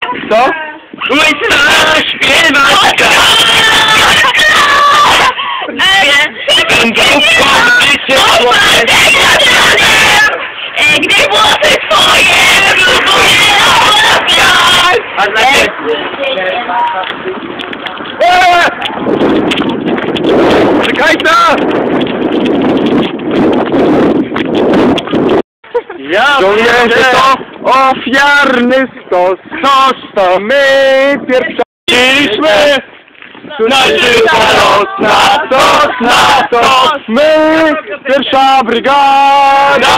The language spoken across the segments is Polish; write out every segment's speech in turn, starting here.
Co? Łysa śpiewaczka! Gdy włosy twoje próbuję rozwiać. A znaczy... Czekaj tam! Żołnierze to ofiarny stos. To my pierwszyliśmy. Na tos, my pierwsza brygada,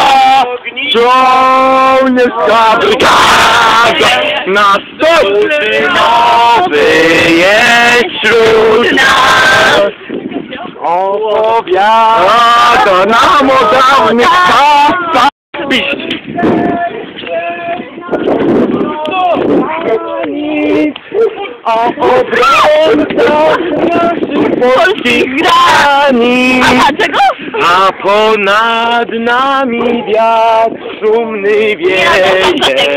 żołnierska brygada, na stos nowy jest wśród nas. Opowiada nam o dawnych czasach. O obrońcach naszych polskich granic. A dlaczego? A ponad nami wiatr szumny wieje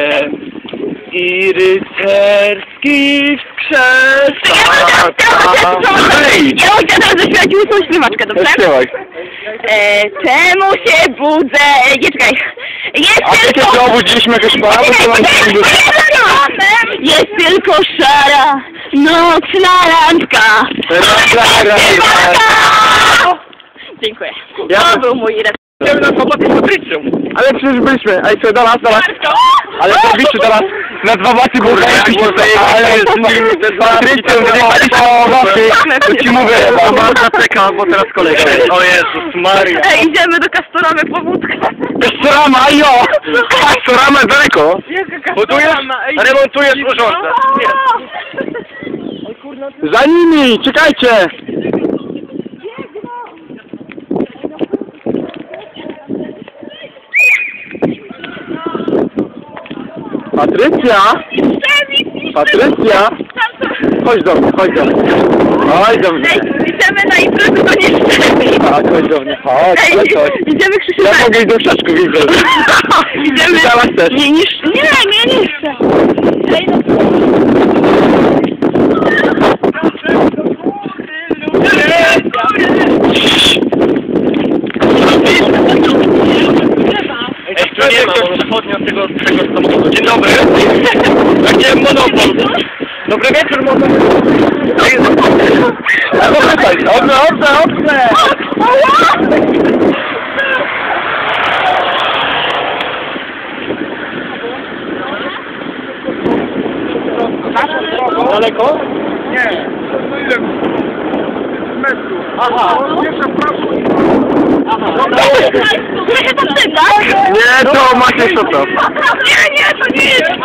i rycerski wskrzesza. Ja chciałam teraz zaśpiewać łysą śpiewaczkę, dobrze? Śpiewaj. Czemu się budzę? Nie, czekaj. A ty się obudziliśmy jakieś parę? Jest tylko szara, nocna randka. Dziękuję. To był mój rep. Idziemy na kłopoty z Patrycją. Ale przecież byliśmy. Ej, co, do nas. Ale to biczy teraz. Na dwa baty było zajebiście. Ale z Patrycją zjechaliśmy. To ci mówię, bardzo czekam, bo teraz kolega. O Jezus Maria. Ej, idziemy do Kastoramy po wódkę. Kastorama, jo! Kastorama daleko. Budujesz? Remontujesz urządzę. Za nimi, czekajcie! Patrycja! Patrycja! Chodź do mnie, chodź do mnie. Chodź do mnie. Ej, idziemy na imprezę, to nie szczepi. Tak, chodź do mnie, chodź, chodź. Idziemy Krzysiu. Ja mogę iść do krzaczku, widzę. Idziemy. Teraz też. Nie niszcz. Nie chcę. Ej, Ej, tu nie ma przechodnia tego samochodu. Dzień dobry. Takie monopol. Dobry wieczór, monopol. Dobrze. Daleko? Nie. Ile metrów? Aha. Pierwsza prawo. Aha. trochę to ty, tak? Nie, to macie co to. Nie, to nie jest.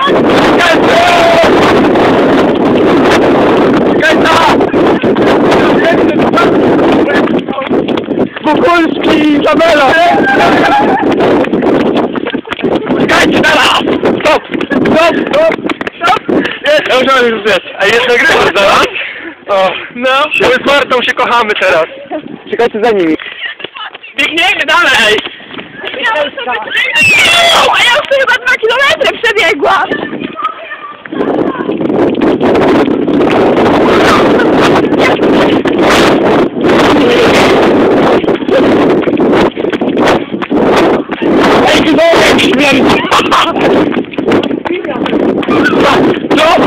Wokulski, Izabela! Czekajcie teraz! Stop! Ja musiałem już wiesz. A jest nagrywasz zaraz? O, no. My z Martą się kochamy teraz. Czekajcie za nimi. Biegniemy dalej! A ja już chyba 2 kilometry przebiegłam. Ej, ty dołek śmierci! Co?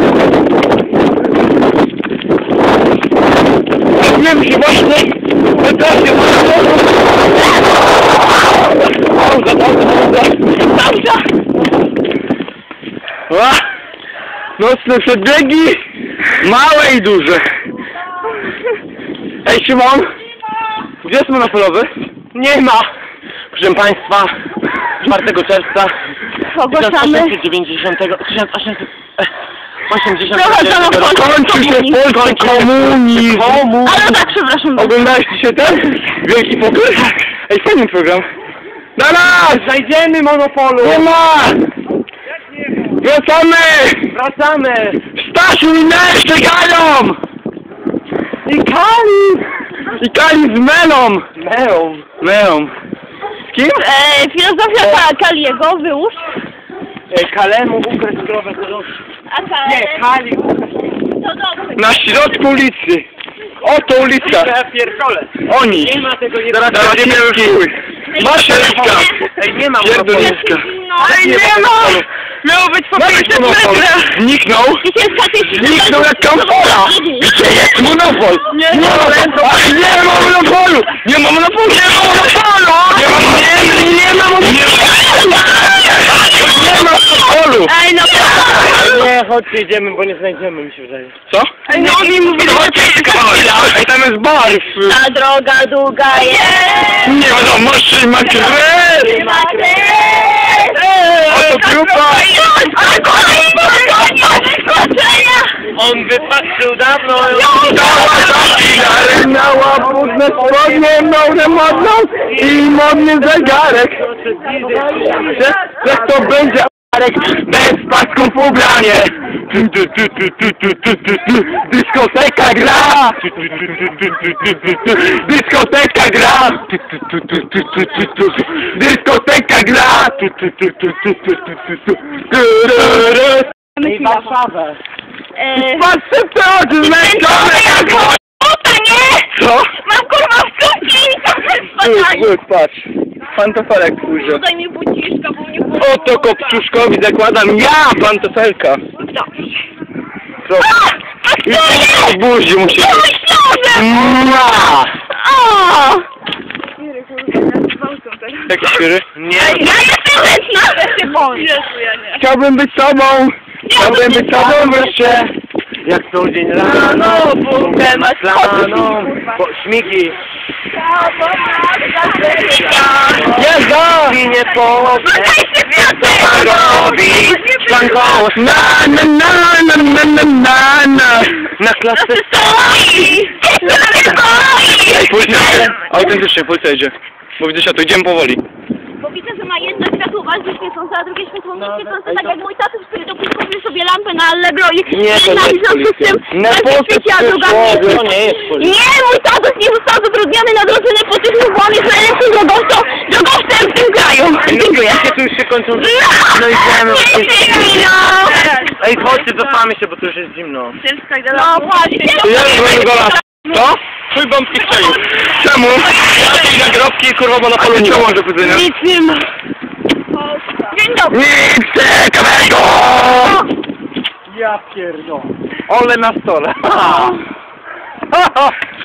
Wiem się właśnie! Pauza! Nocne przedbiegi! Małe i duże! Ej, Szymon! Gdzie jest monopolowy? Nie ma! Proszę Państwa, 4 czerwca Ogłaszamy. 1880 Kończy się polski komunizm! Ale tak, przepraszam. Oglądałeś dzisiaj ten? Wielki pokój? Ej, fajny program. Zaraz! Znajdziemy monopolu! Nie ma! Wracamy! Stasiu i Nel czekają! I Kali z Melą! Melą. Z kim? Filozofia Kaliego, wyłóż. Kalemu ukres zdrowe. A co? Jechali. To dobrze. Na środku ulicy. Oto ulica. Ja pierdolę. Oni. Nie ma tego nie Teraz nie Maszynka. Ej, nie ma Pierdoliska. No, ale nie ma! Miało być po 500 metrach! Zniknął. Zniknął jak kamfora. Gdzie jest monopol? Nie ma monopolu. Nie ma monopolu. Nie ma monopolu. Nie ma monopolu. Nie ma monopolu. Nie ma monopolu. Ej, no Nie, chodźcie, idziemy, bo nie znajdziemy, mi się wydaje. Co? Ej, no mi mówi, Ej, tam jest bar. ta droga długa jest! Nie wiadomości, macie Nie ma Oto grupa. On wypatrzył dawno. Cała zarynęła brudne spodnie, małe modną i modny zegarek. Że to będzie Arek bez pasków ubranie. Dyskoteka gra. Dyskoteka gra. Dyskoteka gra. I Warszawę. Patrzcie w te oczy, zmęczone jak Puta, nie! Co? Mam kurwa w kuchni i tam spadaj! Patrz, pantofelek pójdzie. Daj mi buciszka, bo mnie było... Oto kopciuszkowi zakładam ja, pantofelka. Dobrze. Co? I A w buzi musi co być. myślałem? Mua! O! Jakie świry? Nie. Ja jestem zęczna! Ja się boję. Jezu, ja nie. Chciałbym być sobą. Chciałbym być sobą wreszcie. Jak co dzień rano, bułkę maślaną. Śmigi. Jezda! Ginie po Robi szklanką. Na na na na na na na na. na klasę. Stoi! Ej, policja, autentycznie, policja idzie. Bo widzę się, to idziemy powoli. Bo widzę, że ma jedno światło bardziej świecące, a drugie światło nie świecące, tak jak mój tatuś, który kupił sobie lampę na Allegro i Nie, to jedna nie w jest związku z tym policja. Na bardziej Polsce świeci, a druga przyszło, nie. To nie jest policja. Nie, mój tatuś nie został zatrudniony na drodze nepotyzmu, bo on jest najlepszym drogowcem w tym kraju. Dziękuję. Tu już się kończą. No idziemy. no. Ej, chodźcie, cofamy się, bo tu już jest zimno. No właśnie. To ja byłem go raz. Co? Twój bombki strzelił. Czemu? Jakieś nagrobki, kurwa, bo na polu nie ma do powiedzenia. Nic nie ma. Dzień dobry. Nic ciekawego! Ja pierdolę. Ole na stole.